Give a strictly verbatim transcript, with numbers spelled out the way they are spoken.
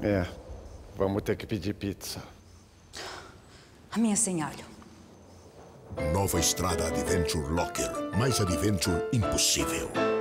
É, vamos ter que pedir pizza. A minha sem alho. Nova estrada Adventure Locker. Mais adventure impossível.